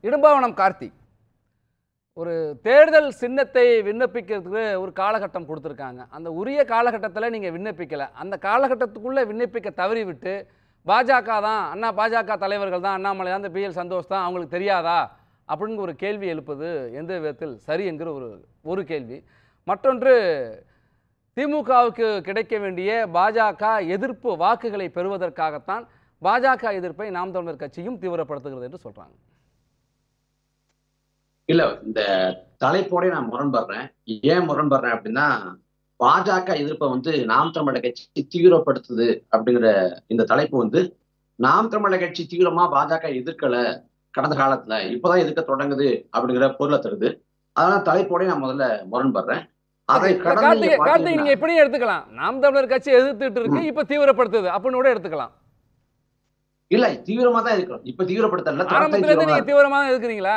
இடும்பாவனம் கார்த்தி, ஒரு தேர்தல் சின்னத்தை விண்ணப்பிக்கிறதுக்கு ஒரு காலகட்டம் கொடுத்துருக்காங்க. அந்த உரிய காலகட்டத்தில் நீங்கள் விண்ணப்பிக்கலை. அந்த காலகட்டத்துக்குள்ளே விண்ணப்பிக்க தவறிவிட்டு பாஜக தான், பாஜக தலைவர்கள் தான், அண்ணாமலை தான், இந்த PL சந்தோஷ் தான், அவங்களுக்கு தெரியாதா அப்படின்னு ஒரு கேள்வி எழுப்பது எந்த விதத்தில் சரி என்கிற ஒரு கேள்வி. மற்றொன்று, திமுகவுக்கு கிடைக்க வேண்டிய பாஜக எதிர்ப்பு வாக்குகளை பெறுவதற்காகத்தான் பாஜக எதிர்ப்பை நாம் தமிழர் கட்சியும் தீவிரப்படுத்துகிறது என்று சொல்றாங்க. இல்ல, இந்த தலைப்போட நான் முரண்படுறேன். ஏன் முரண்படுறேன் அப்படின்னா, பாஜக எதிர்ப்பை நாம் தமிழர் கட்சி தீவிரப்படுத்துது அப்படிங்கிற இந்த தலைப்பு நாம் தமிழர் கட்சி தீவிரமா பாஜக எதிர்க்கல கடந்த காலத்துல, இப்பதான் எதிர்க்க தொடங்குது அப்படிங்கிற பொருளை தருது. அதனால தலைப்போட நான் முதல்ல முரண்படுறேன். அதை கார்த்திக் நீங்க எப்படியும் எடுத்துக்கலாம். நாம் தமிழர் கட்சி எதிர்த்துட்டு இருக்கு, இப்ப தீவிரப்படுத்துது அப்படின்னு கூட எடுத்துக்கலாம். இல்ல, தீவிரமா தான் இருக்கிறோம். இப்ப தீவிரப்படுத்தல, நீங்க தீவிரமா தான் இருக்கிறீங்களா?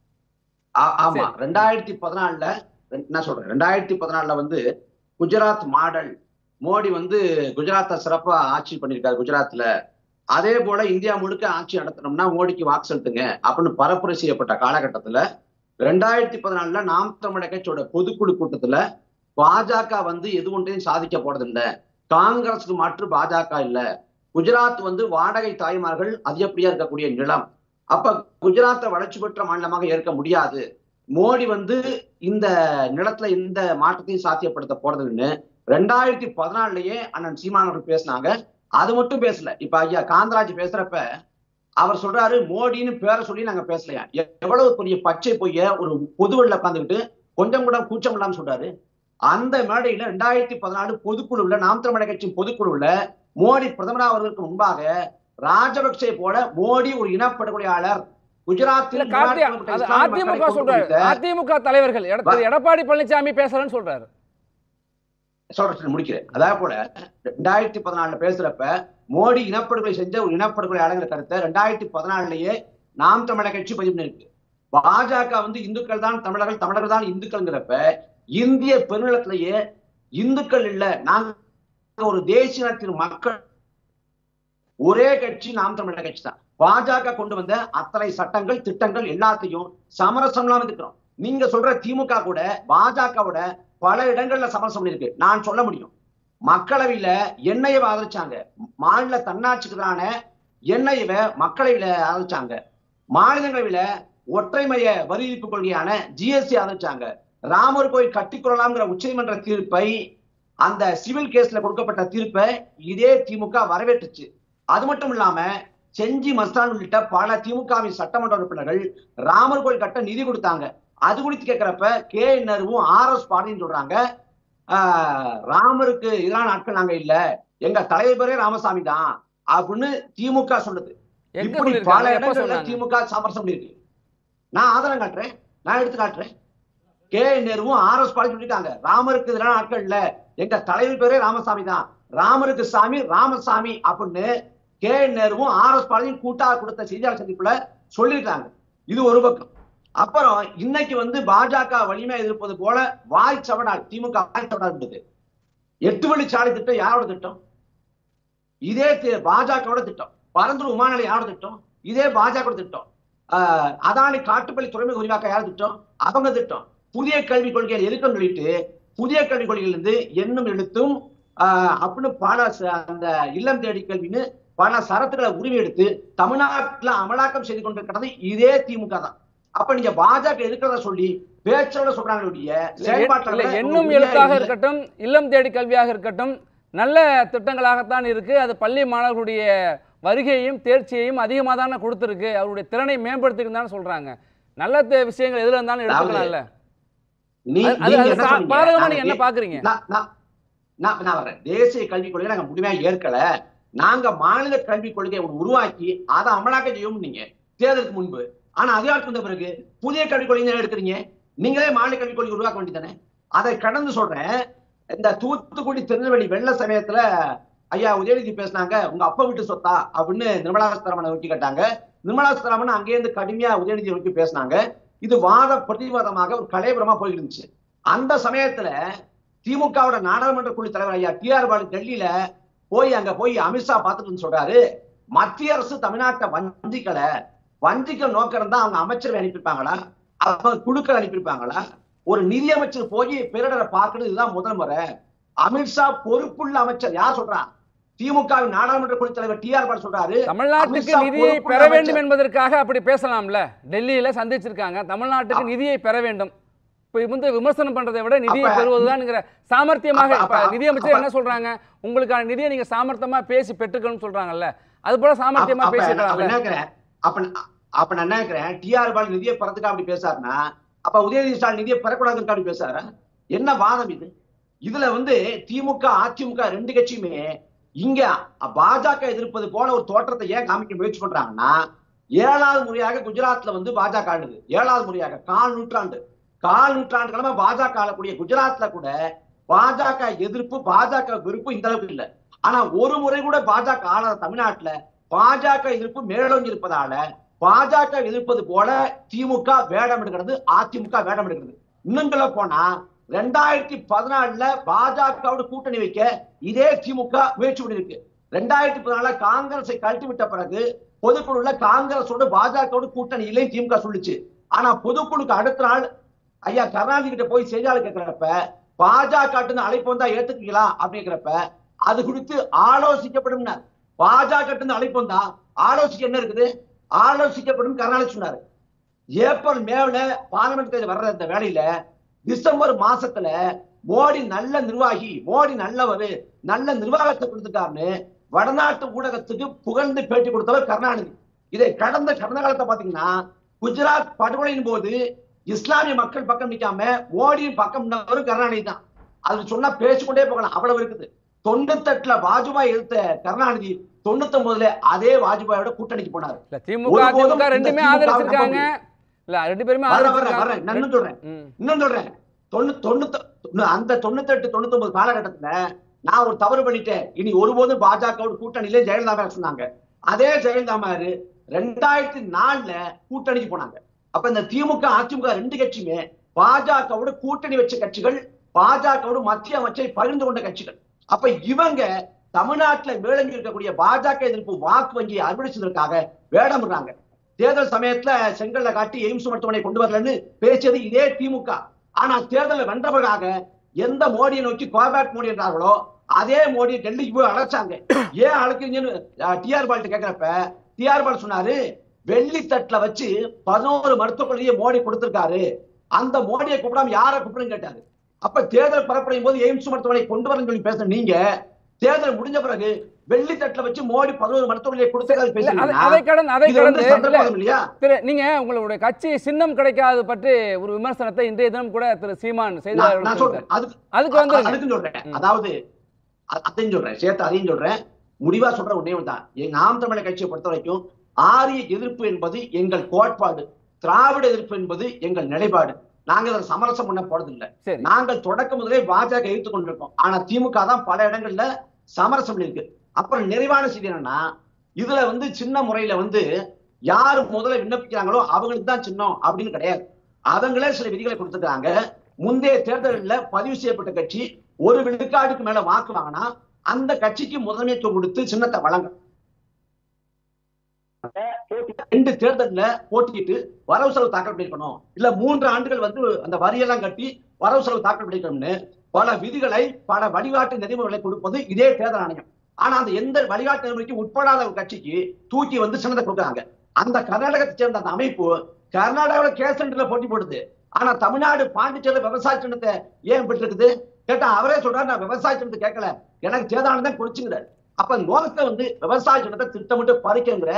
ஆமா, 2014 என்ன சொல்றேன், 2014 குஜராத் மாடல் மோடி குஜராத்தை சிறப்பா ஆட்சி பண்ணிருக்காரு. குஜராத்ல அதே போல இந்தியா முழுக்க ஆட்சி நடத்தணும்னா மோடிக்கு வாக்கு செலுத்துங்க அப்படின்னு பரப்புரை செய்யப்பட்ட காலகட்டத்துல 2014 நாம் தமிழர் கட்சியோட பொதுக்குழு கூட்டத்துல பாஜக எது ஒன்றையும் சாதிக்க போறதில்லை, காங்கிரஸுக்கு மாற்று பாஜக இல்ல, குஜராத் வாடகை தாய்மார்கள் அதிகப்படியா இருக்கக்கூடிய நிலம், அப்ப குஜராத்தை வளர்ச்சி பெற்ற மாநிலமாக ஏற்க முடியாது, மோடி இந்த நிலத்துல இந்த மாற்றத்தையும் சாத்தியப்படுத்த போறதுன்னு 2014 அண்ணன் சீமான் அவர்கள் பேசினாங்க. அது மட்டும் பேசல. இப்ப ஐயா காந்தராஜ் பேசுறப்ப அவர் சொல்றாரு, மோடின்னு பேரை சொல்லி நாங்க பேசலையா. எவ்வளவு பெரிய பச்சை பொய்ய ஒரு பொதுவெளியில உட்காந்துக்கிட்டு கொஞ்சம் கூட கூச்சம் இல்லாம சொல்றாரு. அந்த மேடையில 2014 பொதுக்குழுல, நாம் தமிழர் கட்சி பொதுக்குழுல மோடி பிரதமரா வருவதற்கு முன்பாக ராஜபக்சே போல மோடி ஒரு இனப்படுகொலையாளர், குஜராத்தில் அதிமுக சொல்றாரு, அதிமுக தலைவர்கள் எடப்பாடி பழனிசாமி பேசுறேன்னு சொல்றாரு. முடிக்கிறேன். அதே போல 2014 பேசுறப்ப மோடி இனப்படுகொலை செஞ்ச ஒரு இனப்படுகொலையாளர் கருத்தை 2014 நாம் தமிழர் கட்சி பதிவு பண்ணிருக்கு. பாஜக இந்துக்கள் தான் தமிழர்கள், தமிழர்கள் தான் இந்துக்கள்ங்கிறப்ப இந்திய பெருநிலத்திலேயே இந்துக்கள் இல்ல, நாங்க ஒரு தேசிய இனத்தின் மக்கள், ஒரே கட்சி நாம் தமிழர் கட்சி தான். பாஜக கொண்டு வந்த அத்தனை சட்டங்கள் திட்டங்கள் எல்லாத்தையும் சமரசம்லாம் இருக்கிறோம். நீங்க சொல்ற திமுக கூட பாஜகவோட பல இடங்கள்ல சமரசம் இருக்கு. நான் சொல்ல முடியும். மக்களவையில எண்ணெயை ஆதரிச்சாங்க, மாநில தன்னாட்சிக்கு எதிரான எண்ணெயை மக்களவையில ஆதரிச்சாங்க, மாநிலங்களவையில ஒற்றைமைய வரி விதிப்பு கொள்கையான GST ஆதரிச்சாங்க, ராமர் கோயில் கட்டிக்கொள்ளலாம்ங்கிற உச்சநீதிமன்ற தீர்ப்பை, அந்த சிவில் கேஸ்ல கொடுக்கப்பட்ட தீர்ப்பை இதே திமுக வரவேற்றுச்சு. அது மட்டும் இல்லாம செஞ்சி மஸ்தான் உள்ளிட்ட பல திமுகவின் சட்டமன்ற உறுப்பினர்கள் ராமர் கோயில் கட்ட நிதி கொடுத்தாங்க. அது குறித்து கேட்கிறப்ப KNRவும் RS பாரதியும் சொல்றாங்க, ராமருக்கு எதிரான ஆட்கள் நாங்க இல்ல, எங்க தலைவர் பேரே ராமசாமி தான் அப்படின்னு திமுக சொல்லுது. இப்படி பல இடங்கள்ல திமுக சமரசம் இருக்கு. நான் ஆதாரம் காட்டுறேன், நான் எடுத்து காட்டுறேன். KNRவும் RS பாரதி சொல்லிட்டாங்க, ராமருக்கு எதிரான ஆட்கள் இல்ல, எங்க தலைவர் பேரே ராமசாமி தான், ராமருக்கு சாமி ராமசாமி அப்படின்னு KNRவும் RS பாரதியும் கூட்டாக கொடுத்த செய்தியாளர் சந்திப்புல சொல்லிட்டாங்க. இது ஒரு பக்கம். அப்புறம் இன்னைக்கு பாஜக வலிமையா இருப்பது போல வாய் சவடால் திமுக வாய் சவடால் இருந்தது. 8 வழிச்சாலை திட்டம் யாரோட திட்டம்? இதே பாஜகவோட திட்டம். பரந்தூர் விமான நிலையம் யாரோட திட்டம்? இதே பாஜக திட்டம். அதானி காட்டுப்பள்ளி துறைமுக விரிவாக்க யார் திட்டம்? அவங்க திட்டம். புதிய கல்விக் கொள்கையை எதுக்கும் சொல்லிட்டு புதிய கல்விக் கொள்கையிலிருந்து எண்ணும் எழுத்தும் அப்படின்னு பல அந்த இல்லம் தேடி கல்வின்னு பல சரத்துக்களை உரிமை எடுத்து தமிழ்நாட்டுல அமலாக்கம் செய்து கொண்டிருக்கிறது இதே திமுக தான். அப்ப நீங்க பாஜக இருக்கிறத சொல்லி பேச்சோட சொல்றாங்க. எண்ணும் எழுத்தாக இருக்கட்டும், இல்லம் தேடி கல்வியாக இருக்கட்டும், நல்ல திட்டங்களாகத்தான் இருக்கு. அது பள்ளி மாணவர்களுடைய வருகையையும் தேர்ச்சியையும் அதிகமாக தானே கொடுத்துருக்கு, அவருடைய திறனை மேம்படுத்திருந்தான்னு சொல்றாங்க. நல்ல விஷயங்கள் எதுல இருந்தாலும் எடுத்துக்கலாம்ல. பாதகமா நீங்க என்ன பாக்குறீங்க? நான் வர்றேன். தேசிய கல்விக் கொள்கையை நாங்க முழுமையா ஏற்கல. நாங்க மாநில கல்விக் கொள்கையை உருவாக்கி அதை அமலாக்க செய்யும் நீங்க தேர்தலுக்கு முன்பு. ஆனா அதிகாரத்துக்கு வந்த பிறகு புதிய கல்விக் கொள்கை எடுக்கிறீங்க. நீங்களே மாநில கல்விக் கொள்கை உருவாக்க வேண்டியதானே. அதை கடந்து சொல்றேன். இந்த தூத்துக்குடி திருநெல்வேலி வெள்ள சமயத்துல ஐயா உதயநிதி பேசினாங்க, உங்க அப்பா வீட்டு சொத்தா அப்படின்னு நிர்மலா சீதாராமனை நோக்கி கேட்டாங்க. நிர்மலா சீதாராமன் அங்கேருந்து கடுமையா உதயநிதி நோக்கி பேசினாங்க. இது வாத பிரதிவாதமாக ஒரு கலைபுரமா போயிட்டு இருந்துச்சு. அந்த சமயத்துல திமுகவோட நாடாளுமன்ற குழு தலைவர் ஐயா TR பாலு டெல்லியில அங்க போய் அமித்ஷா பார்த்துட்டு சொல்றாரு, மத்திய அரசு தமிழ்நாட்டை வஞ்சிக்கல, வஞ்சிக்க நோக்கம் இருந்தா அவங்க அமைச்சரை அனுப்பியிருப்பாங்களா, அவங்க குழுக்கள் அனுப்பியிருப்பாங்களா? ஒரு நிதியமைச்சர் போய் பேரிடரை பார்க்கணும், இதுதான் முதல் முறை. அமித்ஷா பொறுப்புள்ள அமைச்சர். யார் சொல்றா? திமுகவின் நாடாளுமன்ற குழு தலைவர் டிஆர் பால் சொல்றாரு. தமிழ்நாட்டுக்கு நிதியை பெற வேண்டும் என்பதற்காக அப்படி பேசலாம்ல. டெல்லியில சந்திச்சிருக்காங்க. தமிழ்நாட்டுக்கு நிதியை பெற வேண்டும். இப்ப வந்து விமர்சனம் பண்றதை விட நிதியை பெறுவதுதான் சாமர்த்தியமாக. நிதியமைச்சர் என்ன சொல்றாங்க? உங்களுக்கான நிதியை நீங்க சாமர்த்தியமா பேசி பெற்றுக்கணும்னு சொல்றாங்கல்ல. அது போல சாமர்த்தியமா பேசிருக்காங்க. அப்ப நான் நினைக்கிறேன், டிஆர் பால் நிதியை பெறதுக்கு அப்படி பேசாருன்னா, அப்ப உதயநிதி ஸ்டாலின் நிதியை பெறக்கூடாதுன்னு அப்படி பேசாரா? என்ன வாதம் இது? இதுல வந்து திமுக அதிமுக ரெண்டு கட்சியுமே இங்க பாஜக எதிர்ப்பது போல ஒரு தோற்றத்தை ஏன் காமிக்க முயற்சி பண்றாங்கன்னா, 7வது முறையாக குஜராத்ல வந்து பாஜக ஆடுது. 7வது முறையாக கால் நூற்றாண்டு காலமா பாஜக ஆளக்கூடிய குஜராத்ல கூட பாஜக எதிர்ப்பு பாஜக வெறுப்பு இந்த அளவுக்கு இல்லை. ஆனா ஒரு முறை கூட பாஜக ஆளாத தமிழ்நாட்டுல பாஜக எதிர்ப்பு மேலோங்கி இருப்பதால பாஜக எதிர்ப்பது போல திமுக வேடம் எடுக்கிறது, அதிமுக வேடம் எடுக்கிறது. இன்னும் சொல்ல போனா 2014 பாஜகவோட கூட்டணி வைக்க இதே திமுக முயற்சி பண்ணிருக்கு. 2014 காங்கிரஸை கழட்டி விட்ட பிறகு பொதுக்குழுல காங்கிரஸோட பாஜகவோட கூட்டணி இல்லை திமுக சொல்லிச்சு. ஆனா பொதுக்குழுக்கு அடுத்த நாள் ஐயா கருணாநிதி கிட்ட போய் செய்தியாளர் கேட்கிறப்ப பாஜக அழைப்பு வந்தா ஏத்துக்கிறீங்களா அப்படிங்கிறப்ப அது குறித்து ஆலோசிக்கப்படும். பாஜக அழைப்பு வந்தா ஆலோசிக்க என்ன இருக்குது? ஆலோசிக்கப்படும் கருணாநிதி சொன்னாரு. ஏப்ரல் மேல பார்லிமெண்ட் தேர்தல் வர்ற இந்த வேலையில டிசம்பர் மாசத்துல மோடி நல்ல நிர்வாகி, மோடி நல்லவர், நல்ல நிர்வாகத்தை கொடுத்துட்டாருன்னு வடநாட்டு ஊடகத்துக்கு புகழ்ந்து பேட்டி கொடுத்தவர் கருணாநிதி. இதை கடந்த காலத்தை பாத்தீங்கன்னா குஜராத் படுகொலையின் போது இஸ்லாமிய மக்கள் பக்கம் நிக்காம மோடியின் பக்கம் கருணாநிதி தான். அது சொன்னா பேசிக்கொண்டே போகலாம், அவ்வளவு இருக்குது. 98ல வாஜ்பாய் எழுத்த கருணாநிதி 99ல அதே வாஜ்பாயோட கூட்டணிக்கு போனாரு. திமுக ரெண்டுமே ஆதரிச்சிருக்காங்க. இல்ல ரெண்டு பேருமே இன்னும் சொல்றேன் அந்த 98 99 காலகட்டத்துல நான் ஒரு தவறு பண்ணிட்டேன், இனி ஒருபோதும் பாஜக கூட்டணியிலே ஜெயலலிதா சொன்னாங்க. அதே ஜெயலலிதா 2004ல கூட்டணிக்கு போனாங்க. அப்ப இந்த திமுக அதிமுக ரெண்டு கட்சியுமே பாஜகவோட கூட்டணி வச்ச கட்சிகள், பாஜகவோட மத்திய அமைச்சரை பகிர்ந்து கொண்ட கட்சிகள். அப்ப இவங்க தமிழ்நாட்டில் மேலங்கி இருக்கக்கூடிய பாஜக எதிர்ப்பு வாக்கு வங்கியை அறுவடைச்சதற்காக வேடமிடுறாங்க. தேர்தல் சமயத்துல செங்கல்ல காட்டி எய்ம்ஸ் மருத்துவமனை கொண்டு வரலன்னு பேசியது இதே திமுக. ஆனா தேர்தலில் வென்றவர்களாக எந்த மோடியை நோக்கி கோபேக் மோடி என்றார்களோ அதே மோடி டெல்லிக்கு போய் அழைச்சாங்க. ஏன் அழைக்கிறீங்கன்னு டிஆர் பால் கேட்கிறப்ப டிஆர் பால் சொன்னாரு, வெள்ளித்தட்டுல வச்சு 11 மருத்துவக் கல்லூரியை மோடி கொடுத்திருக்காரு, அந்த மோடியை கூப்பிடாம யாரை கூப்பிடுன்னு கேட்டாரு. அப்ப தேர்தல் பரப்புரையும் போது எய்ம்ஸ் மருத்துவமனை கொண்டு வரன்னு சொல்லி பேச நீங்க தேர்தல் முடிஞ்ச பிறகு வெள்ளித்தட்டுல வச்சு மோடி 11 மருத்துவமனையை நீங்க உங்களுடைய கட்சி சின்னம் கிடைக்காது பற்றி ஒரு விமர்சனத்தை இன்றைய தினம் கூட திரு சீமான் செய்தார். சொல்றேன், அதாவது அதையும் சொல்றேன், சேர்த்து அதையும் சொல்றேன், முடிவா சொல்ற ஒன்னே தான். எங்க நாம் தமிழர் கட்சியை பொறுத்த வரைக்கும் ஆரிய எதிர்ப்பு என்பது எங்கள் கோட்பாடு, திராவிட எதிர்ப்பு என்பது எங்கள் நிலைப்பாடு. நாங்க அதை சமரசம் பண்ண போறதில்லை. நாங்கள் தொடக்க முதலே பாஜக எதிர்த்து கொண்டிருக்கோம். ஆனா திமுக தான் பல இடங்கள்ல சமரசம் பண்ணிருக்கு. அப்புறம் நிறைவான செய்தி என்னன்னா, இதுல வந்து சின்ன முறையில வந்து யாரு முதல்ல விண்ணப்பிக்கிறாங்களோ அவங்களுக்கு தான் சின்னம் அப்படின்னு கிடையாது. அவங்களே சில விதிகளை கொடுத்துருக்காங்க. முந்தைய தேர்தலில் பதிவு செய்யப்பட்ட கட்சி 1 விழுக்காடுக்கு மேல வாக்கு வாங்கினா அந்த கட்சிக்கு முதன்மைத்துவம் கொடுத்து சின்னத்தை வழங்க. 2 தேர்தல்ல போட்டிட்டு வரவு செலவு தாக்கல் பண்ணிருக்கணும், இல்ல 3 ஆண்டுகள் வந்து அந்த வரியெல்லாம் கட்டி வரவு செலவு தாக்கல் பண்ணிருக்கணும்னு பல விதிகளை, பல வழிகாட்டு நெறிமுறைகளை கொடுப்பது இதே தேர்தல் ஆணையம். ஆனா அந்த எந்த வழிகாட்டு நெறிமுறைக்கு உட்படாத ஒரு கட்சிக்கு தூக்கி வந்து சின்னத்தை கொடுக்குறாங்க. அந்த கர்நாடகத்தை சேர்ந்த அந்த அமைப்பு கர்நாடகாவில் கேசன்ல போட்டி போடுது. ஆனா தமிழ்நாடு பாண்டிச்சேரியில் விவசாய சின்னத்தை ஏன் பெற்றிருக்குது கேட்டா அவரே சொல்றாரு, நான் விவசாய சின்னத்தை கேட்கல, எனக்கு தேர்தல் தான் கொடுச்சுங்கிறார். அப்ப நோக்கத்தை வந்து விவசாய சின்னத்தை திட்டமிட்டு பறிக்கிற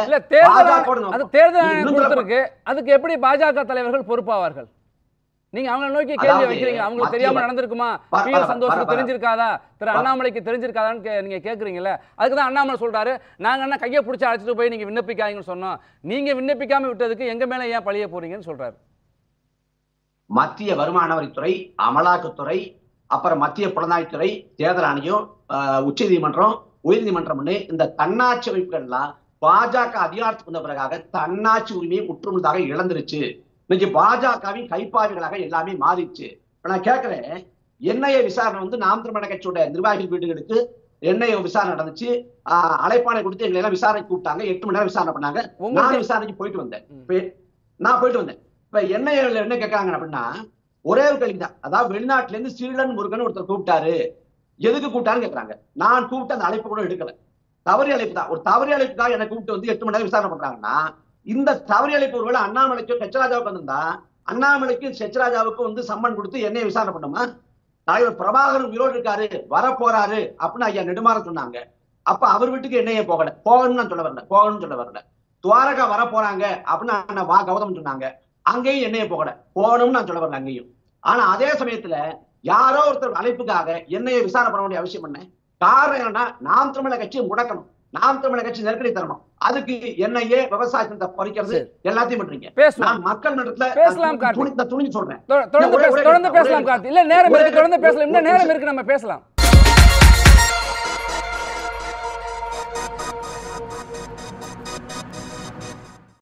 அதுக்கு எப்படி பாஜக தலைவர்கள் பொறுப்பாவார்கள்? நீங்க அவங்களை நோக்கி கேள்வி வைக்கிறீங்க. அவங்களுக்கு தெரியாம நடந்திருக்குமா? சந்தோஷத்துக்கு தெரிஞ்சிருக்காதா, திரு அண்ணாமலைக்கு தெரிஞ்சிருக்காதான்னு நீங்க கேக்குறீங்கல்ல. அதுக்குதான் அண்ணாமலை சொல்றாரு, நாங்க என்ன கையை பிடிச்சி அழைச்சிட்டு போய் நீங்க விண்ணப்பிக்காங்கன்னு சொன்னோம், நீங்க விண்ணப்பிக்காம விட்டதுக்கு எங்க மேல ஏன் பழிய போறீங்கன்னு சொல்றாரு. மத்திய வருமான வரித்துறை, அமலாக்கத்துறை, அப்புறம் மத்திய புலனாய்வுத்துறை, தேர்தல் ஆணையம், உச்ச நீதிமன்றம், உயர் நீதிமன்றம்னு இந்த தன்னாட்சி அமைப்புகள்லாம் பாஜக அதிகாரத்துக்கு வந்த பிறகாக தன்னாட்சி உரிமையை முற்றுமுழுதாக இழந்துருச்சு. இன்னைக்கு பாஜகவின் கைப்பாவிகளாக எல்லாமே மாறிடுச்சு. நான் கேட்கிறேன், என்ஐஏ விசாரணை வந்து நாம் தமிழர் கட்சியோட நிர்வாகிகள் வீடுகளுக்கு என்ஐஏ விசாரணை நடந்துச்சு. அழைப்பாணை கொடுத்து எங்களை எல்லாம் விசாரணைக்கு கூப்பிட்டாங்க. 8 மணி நேரம் விசாரணை பண்ணாங்க. நான் விசாரணைக்கு போயிட்டு வந்தேன். இப்ப என்ஐஏல என்ன கேட்கறாங்க அப்படின்னா, ஒரே ஒரு கேள்விதான். அதாவது வெளிநாட்டுல இருந்து சீலன் முருகன் ஒருத்தர் கூப்பிட்டாரு, எதுக்கு கூப்பிட்டாருன்னு கேட்கறாங்க. நான் கூப்பிட்டு அந்த அழைப்பு கூட எடுக்கல. தவறி அழைப்பு தான். ஒரு தவறி அழைப்புக்காக என்னை கூப்பிட்டு வந்து 8 மணி நேரம் விசாரணை பண்றாங்கன்னா, இந்த தவறி அழைப்பு ஒருவேளை அண்ணாமலைக்கும் ஹெச்ராஜாவுக்கு வந்திருந்தா, அண்ணாமலைக்கும் ஹெச்ராஜாவுக்கும் வந்து சம்மன் கொடுத்து என்னைய விசாரணை பண்ணுமா? தலைவர் பிரபாகரன் உயிரோடு இருக்காரு, வரப்போறாரு அப்படின்னு ஐயா நெடுமாறன் சொன்னாங்க. அப்ப அவர் வீட்டுக்கு என்னையே போகணும்னு நான் சொல்ல வரல. துவாரகா வர போறாங்க அப்படின்னு அண்ணா கௌதம் சொன்னாங்க. அங்கேயும் என்னைய போகணும்னு நான் சொல்ல வரல அங்கேயும். ஆனா அதே சமயத்துல யாரோ ஒருத்தர் அழைப்புக்காக என்னைய விசாரணை பண்ண வேண்டிய அவசியம் என்ன? காரணம் என்னன்னா, நாம் தமிழர் கட்சியை முடக்கணும், நாம் தமிழர் கட்சி நெருக்கடி தரணும். அதுக்கு என்னையே விவசாயத்தை பறிக்கிறது எல்லாத்தையும் பண்றீங்க. நான் மக்கள் மன்றத்துல துணிஞ்சு சொல்றேன். தொடர்ந்து பேசலாம் கார்த்தி. இல்ல நேரம் இருக்கு, தொடர்ந்து பேசலாம். இன்னும் நேரம் இருக்கு, நம்ம பேசலாம்.